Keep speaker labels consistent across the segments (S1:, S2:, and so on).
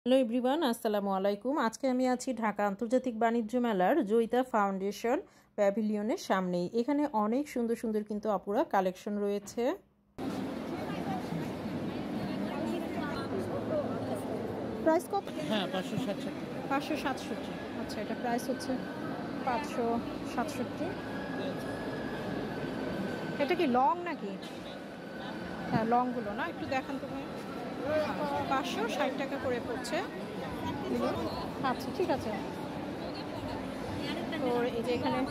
S1: Hello everyone, আসসালামু আলাইকুম। আজকে আমি আছি ঢাকা আন্তর্জাতিক বাণিজ্য মেলার জয়িতা ফাউন্ডেশন প্যাভিলিয়নের সামনেই। এখানে অনেক সুন্দর সুন্দর কিন্তু আপুরা কালেকশন রয়েছে। প্রাইস কত?
S2: হ্যাঁ, 567।
S1: 567। আচ্ছা, এটা প্রাইস হচ্ছে 567। এটা কি লং নাকি? হ্যাঁ, লংগুলো না, একটু দেখান তো ভাই। 560 টাকা করে পড়ছে। আচ্ছা, ঠিক আছে। তো এই যে এখানে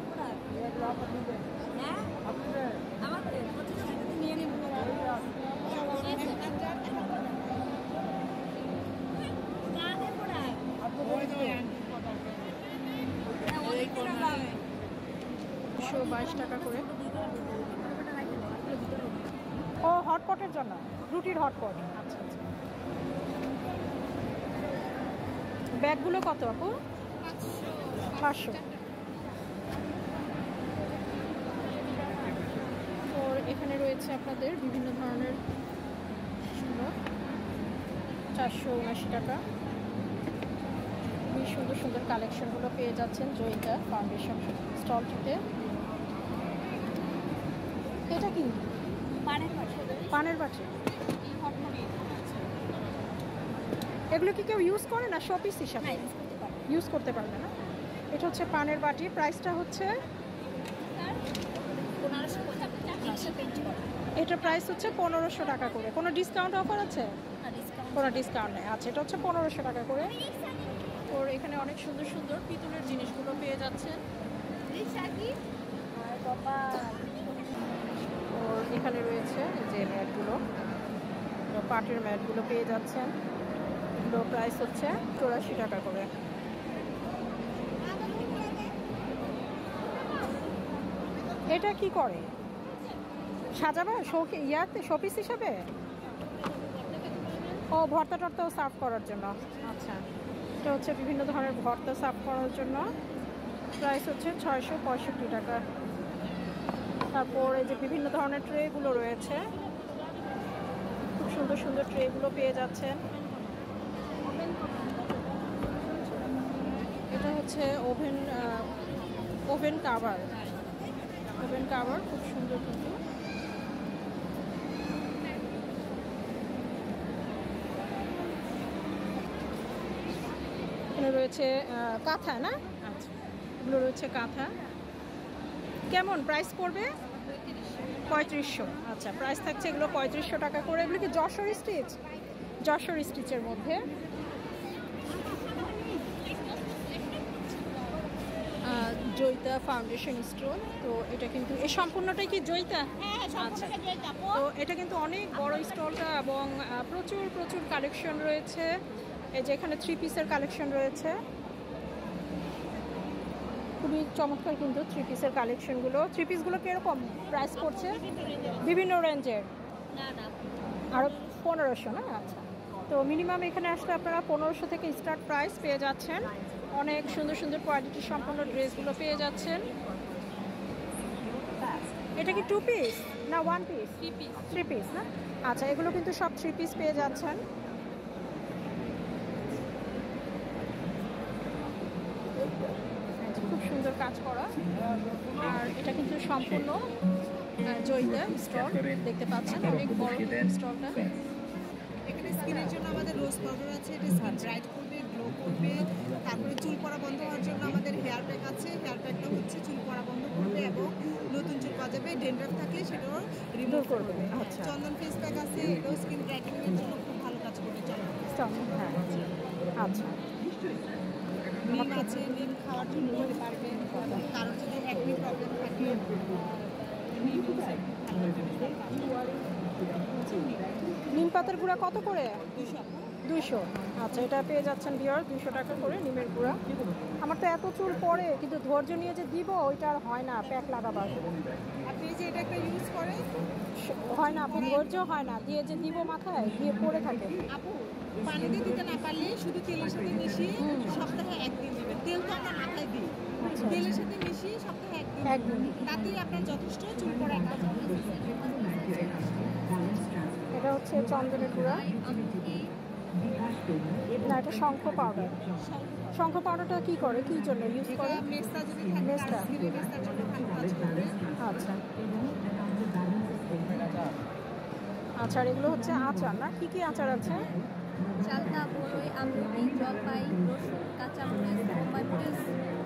S1: টাকা করে। ও, হটপটের জন্য, রুটির হটপট। আচ্ছা আচ্ছা। ব্যাগগুলো কত আপু? 500। ওর এখানে রয়েছে আপনাদের বিভিন্ন ধরনের সুন্দর 479 টাকা। খুবই সুন্দর সুন্দর কালেকশনগুলো পেয়ে যাচ্ছেন জয়িতা ফাউন্ডেশন স্টলটিতে। এটা কি? পানের বাটি। এগুলো কি কেউ ইউজ করে না শোপিস হিসাবে? ইউজ করতে পারবে না। এটা হচ্ছে পানের বাটি। প্রাইসটা হচ্ছে, এটা প্রাইস হচ্ছে 1500 টাকা করে। কোনো ডিসকাউন্ট অফার আছে? কোনো ডিসকাউন্ট নেই। আচ্ছা, এটা হচ্ছে 1500 টাকা করে। ওর এখানে অনেক সুন্দর সুন্দর পিতলের জিনিসগুলো পেয়ে যাচ্ছেন। ওর এখানে রয়েছে যে ম্যাটগুলো, পাটের ম্যাটগুলো পেয়ে যাচ্ছেন। এগুলো প্রাইস হচ্ছে 84 টাকা করে। এটা কি করে? সাজাবে ইয়াতে শোপিস হিসাবে? ও, ভর্তা টর্তাও সার্ভ করার জন্য। আচ্ছা, এটা হচ্ছে বিভিন্ন ধরনের ভর্তা সার্ভ করার জন্য। প্রাইস হচ্ছে 665 টাকা। তারপর এই যে বিভিন্ন ধরনের ট্রেগুলো রয়েছে, খুব সুন্দর সুন্দর ট্রেগুলো পেয়ে যাচ্ছেন। এটা হচ্ছে ওভেন কাভার। খুব সুন্দর কিন্তু। এখানে রয়েছে কাঁথা না? আচ্ছা, এগুলো রয়েছে কাঁথা। কেমন প্রাইস পড়বে? 3500। আচ্ছা, প্রাইস থাকছে এগুলো 3500 টাকা করে। এগুলো কি যশোর স্টিচের মধ্যে। Joyita foundation store. তো এটা কিন্তু এই সম্পূর্ণটাই কি জয়িতা? আচ্ছা, তো এটা কিন্তু অনেক বড় স্টলটা এবং প্রচুর প্রচুর কালেকশন রয়েছে। এই যে এখানে 3 পিসের কালেকশন রয়েছে, খুবই চমৎকার কিন্তু 3 পিসের কালেকশনগুলো। 3 পিসগুলো কীরকম প্রাইস পড়ছে? বিভিন্ন রেঞ্জের। আরও 1500 না? আচ্ছা, তো মিনিমাম এখানে আসলে আপনারা 1500 থেকে স্টার্ট প্রাইস পেয়ে যাচ্ছেন। অনেক সুন্দর সুন্দর কোয়ালিটি সম্পন্ন ড্রেসগুলো পেয়ে যাচ্ছেন। এটা কি 2 পিস না 1 পিস? 3 পিস না? আচ্ছা, এগুলো কিন্তু সব 3 পিস পেয়ে যাচ্ছেন। খুব সুন্দর কাজ করা। আর এটা কিন্তু সম্পূর্ণ জয়িতা স্টল দেখতে পাচ্ছেন, অনেক বড় স্টলটা।
S3: এখানে স্কিনের জন্য আমাদের রোজ পাউডার আছে, এটা স্কিন ব্রাইট করবে, গ্লো করবে। তারপরে চুল পড়া বন্ধ হওয়ার জন্য আমাদের হেয়ার প্যাক আছে। হেয়ার প্যাকটা হচ্ছে চুল পড়া বন্ধ করবে এবং নতুন চুল গজাবে। ড্যান্ড্রাফ থাকলে সেটাও রিমুভ করবে।
S1: আচ্ছা,
S3: চন্দন ফেস প্যাক আছে, এটাও স্কিন ব্রাইটেনিংয়ের জন্য খুব ভালো কাজ করবে।
S1: হ্যাঁ, আচ্ছা।
S3: নিম আছে, নিম খাওয়ার জন্য নিতে পারবেন। কারণ যদি একনি প্রবলেম থাকে,
S1: নিম পাতার গুঁড়া কত করে? 200। আচ্ছা, এটা পেয়ে যাচ্ছেন ভিউয়ার 200 টাকা করে নিমের গুঁড়া। আমার তো এত চুল পড়ে, কিন্তু ধৈর্য নিয়ে যে দিব ওইটা আর হয় না। প্যাক লাগাবার
S3: আপনি যে এটা একটা ইউজ করেন
S1: হয় না আপু, ধৈর্য হয় না, দিয়ে যে দিব মাথায় দিয়ে পড়ে থাকে।
S3: আপু, পানি দিয়ে দিতে না পারলে শুধু তেলের সাথে মিশিয়ে সপ্তাহে 1 দিন দিবেন। তেল তো আমরা মাথায় দিই, তেলের সাথে মিশিয়ে সপ্তাহে 1 দিন, তাতেই আপনার যথেষ্ট চুল পড়া কাজ হবে।
S1: এটা হচ্ছে চন্দনের গুঁড়া। না, এটা শঙ্খ পাউডার। শঙ্খ পাউডারটা কি করে, কি জন্য ইউজ করে?
S3: মেস্তা যদি থাকে
S1: মেস্তা।
S3: স্কিনে মেস্তার জন্য ভালো কাজ করবে।
S1: আচ্ছা আচ্ছা, আর এগুলো হচ্ছে আচার না? কি কি আচার আছে?
S2: চালতা, বড়ই, আমলকি, জলপাই, রসুন, কাঁচামরিচ, বোম্বাই মরিচ।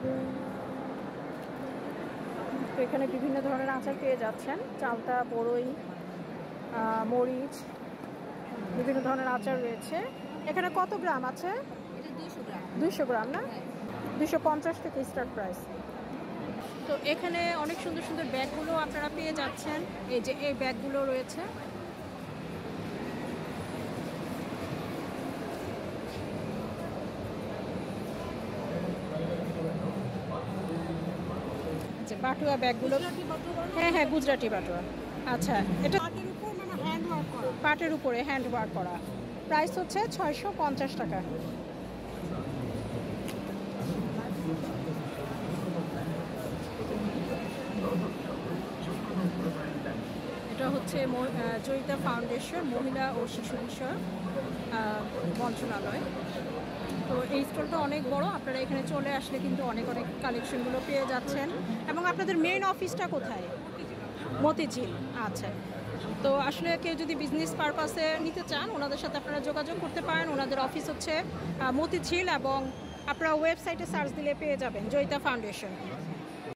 S1: তো এখানে বিভিন্ন ধরনের আচার পেয়ে যাচ্ছেন, চালতা, বড়ই, মরিচ, বিভিন্ন ধরনের আচার রয়েছে। এখানে কত গ্রাম আছে?
S2: এটা 200 গ্রাম।
S1: 200 গ্রাম না? 250 থেকে স্টার্ট প্রাইস। তো এখানে অনেক সুন্দর সুন্দর ব্যাগগুলো আপনারা পেয়ে যাচ্ছেন। এই যে এই ব্যাগগুলো রয়েছে। যে বাটুয়া ব্যাগগুলো, হ্যাঁ হ্যাঁ, গুজরাটি বাটুয়া। আচ্ছা, এটা
S3: পাটের উপর মানে হ্যান্ড ওয়ার্ক করা।
S1: পাটের উপরে হ্যান্ড ওয়ার্ক করা। প্রাইস হচ্ছে 650 টাকা। এটা হচ্ছে জয়িতা ফাউন্ডেশন, মহিলা ও শিশু বিষয়ক মন্ত্রণালয়। তো এই স্টলটা অনেক বড়, আপনারা এখানে চলে আসলে কিন্তু অনেক অনেক কালেকশনগুলো পেয়ে যাচ্ছেন। এবং আপনাদের মেইন অফিসটা কোথায়? মতিঝিল। আচ্ছা, তো আসলে কেউ যদি বিজনেস পারপাসে নিতে চান ওনাদের সাথে আপনারা যোগাযোগ করতে পারেন। ওনাদের অফিস হচ্ছে মতিঝিল, এবং আপনারা ওয়েবসাইটে সার্চ দিলে পেয়ে যাবেন জয়িতা ফাউন্ডেশন।